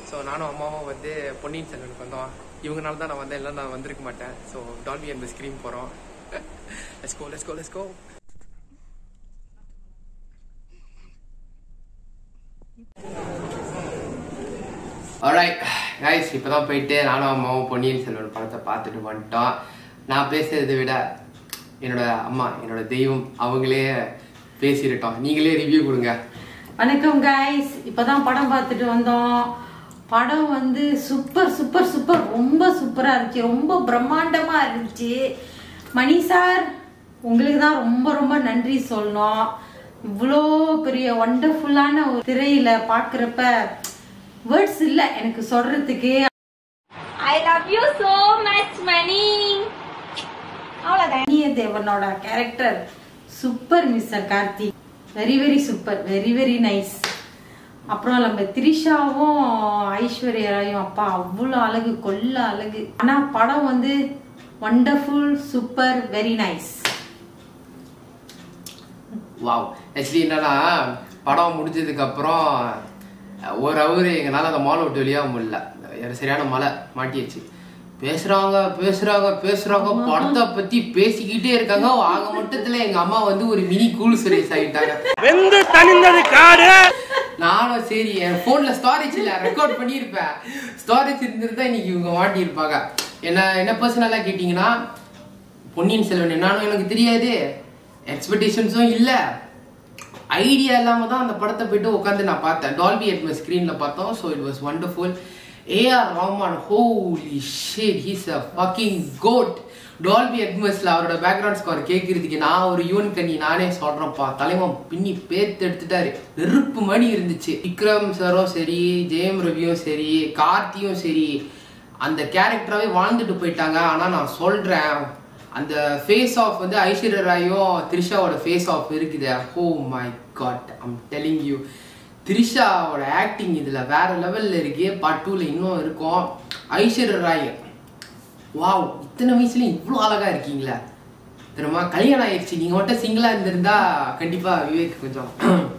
So நானும் அம்மாவும் வந்து பொன்னியின் செல்வனுக்கு வந்தோம். இவங்கனால தான் நான் வந்தேன், இல்லை நான் வந்திருக்க மாட்டேன். ஸோ டால்பி அண்ட் ஸ்க்ரீன் போகிறோம். Let's go. ஆல்ரைட் கைஸ், இப்போ தான் போயிட்டு நானும் அம்மாவும் பொன்னியின் செல்வன் படத்தை பார்த்துட்டு வந்துட்டோம். நான் பேசுறதை விட என்னோட அம்மா, என்னோட தெய்வம், அவங்களே பேசிட்டோம். நீங்களே ரிவ்யூ கொடுங்க. வணக்கம் கைஸ், இப்போதான் படம் பார்த்துட்டு வந்தோம். படம் வந்து சூப்பர் ரொம்ப சூப்பரா இருந்துச்சு, ரொம்ப பிரம்மாண்டமா இருந்துச்சு. மணி சார், உங்களுக்கு தான் ரொம்ப நன்றி சொல்லணும். இவ்வளோ பெரிய ஒண்டர்ஃபுல்லான ஒரு திரையில பாக்குறப்ப வேர்ட்ஸ் இல்ல எனக்கு சொல்றதுக்கு. I love you so much, Mani. அவ்வளவுதான். தேவனோட character super. Mister Karthi very super, very nice. அப்புறம் நம்ம திரிஷாவும் ஐஸ்வர்யாயும் அப்பா அவ்வளோ அழகு, கொல்ல அழகு. ஆனா படம் வந்து wonderful, super, very nice. Wow. Actually என்னன்னா, படம் முடிஞ்சதுக்கு அப்புறம் ஒரு அவர் எங்களால் அந்த மால் விட்டு வெளியாக முடியல. சரியான மழை மாட்டிடுச்சு. பேசுறாங்க படத்தை பத்தி பேசிக்கிட்டே இருக்காங்க. ஆக மொத்தத்துல எங்க அம்மா வந்து ஒரு மினி கூல் சுரேஷ் ஆகிட்டாங்க. நானும் சரி, என் போன்ல ஸ்டோரேஜ் இல்ல, ரெக்கார்ட் பண்ணிருப்பேன். ஸ்டோரேஜ் இருந்திருந்தா இன்னைக்கு இவங்க மாட்டியிருப்பாங்க. என்ன பர்சனலா கேட்டீங்கன்னா, பொன்னியின் செல்வன் என்னன்னு எனக்கு தெரியாது, எக்ஸ்பெக்டேஷன்ஸும் இல்ல, ஐடியா இல்லாம தான் அந்த படத்தை போயிட்டு உட்காந்து நான் பார்த்தேன். டால்பி அட்மாஸ் ஸ்கிரீன்ல பார்த்தோம். So it was wonderful. Rahman, holy shit, he's a fucking goat. Dolby அட்மாஸ்ல அவரோட பேக்ரவுண்ட் ஸ்கோர் கேட்கறதுக்கு நான் ஒரு யூன் கண்ணி நானே சொல்றேன்ப்பா. தலைவன் பின்னி பேர்த்து எடுத்துட்டாரு. நெருப்பு மணி இருந்துச்சு. விக்ரம் சாரும் சரி, ஜெயம் ரவியும் சரி, கார்த்தியும் சரி, அந்த கேரக்டராகவே வாழ்ந்துட்டு போயிட்டாங்க. ஆனா நான் சொல்றேன், அந்த ஃபேஸ் ஆஃப் வந்து ஐஸ்வர்யா ராயும் த்ரிஷாவோட ஃபேஸ் ஆஃப் இருக்குது. Oh my god, I'm telling you, த்ரிஷாவோட ஆக்டிங் இதுல வேற லெவல்ல இருக்கு. பார்ட் 2ல இன்னும் இருக்கும். ஐஸ்வர்யா ராய், வாவ், இத்தனை வயசுல இவ்வளவு அழகா இருக்கீங்களா. தெரியுமா, கல்யாணம் ஆயிடுச்சு. நீங்க மட்டும் சிங்கிளா இருந்திருந்தா கண்டிப்பா விவேக் கொஞ்சம்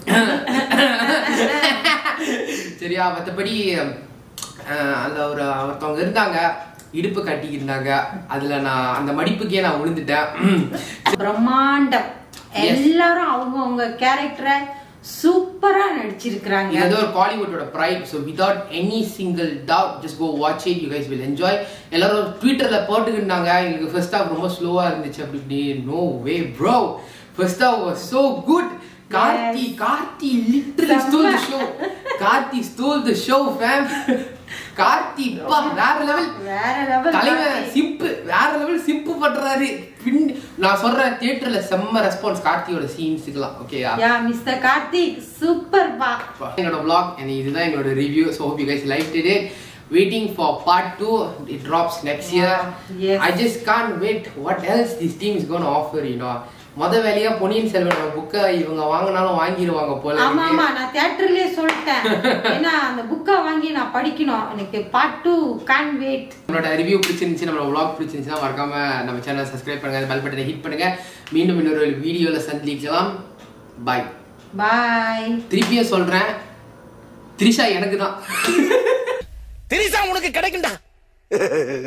சரியா. மற்றபடி அந்த ஒருத்தவங்க இருந்தாங்க, இடுப்பு கட்டிக்கிருந்தாங்க. அதுல நான் அந்த மடிப்புக்கே நான் விழுந்துட்டேன். பிரம்மாண்டம். எல்லாரும் அவங்க கேரக்டரை சூப்பரா நடிச்சிருக்காங்க. இது ஒரு காலிவுட்டோட pride. So without any single doubt, just go watch it, you guys will enjoy. எல்லாரும் ட்விட்டர்ல போட்டுக்கிட்டாங்க எனக்கு ஃபர்ஸ்ட் ஹாஃப் ரொம்ப ஸ்லோவா இருந்துச்சு அப்படி. No way bro, first half was so good. Karthi literally stole the show. Karthi stole the show fam. Karthi வேற level தலைவர். சிம்பு வேற லெவல் சிம்பு பண்றாரு. நான் சொல்றேன், தியேட்டர்ல செம்ம ரெஸ்பான்ஸ் கார்த்தியோட சீன்ஸ்க்குலாம். ஓகேயா, மிஸ்டர் கார்த்திக் சூப்பர் பா. எங்களோட vlog and இதுதான் எங்களோட review. So hope you guys liked it. Waiting for part 2. It drops next year. Yes. I just can't wait what else this team is going to offer, you know. முத வேலையா பொன்னியின் செல்வன் புக்கை இவங்க வாங்கினாலும் வாங்கிடுவாங்க போல. ஆமா நான் தியேட்டர்லயே சொல்லிட்டேன், ஏன்னா அந்த புக்கை வாங்கி நான் படிக்கணும். எனக்கு பார்ட் 2 can't wait. நம்மளோட ரிவ்யூ பிடிச்சிருந்துச்சு, நம்மளோட vlog பிடிச்சிருந்துச்சுன்னா மறக்காம நம்ம சேனலை சப்ஸ்கிரைப் பண்ணுங்க, பெல் பட்டனை ஹிட் பண்ணுங்க. மீண்டும் இன்னொரு வீடியோல சந்திக்கலாம். பாய். திருப்பியும் சொல்றேன், த்ரிஷா எனக்கு தான். திரிஷா உனக்கு கிடைக்கும்டா.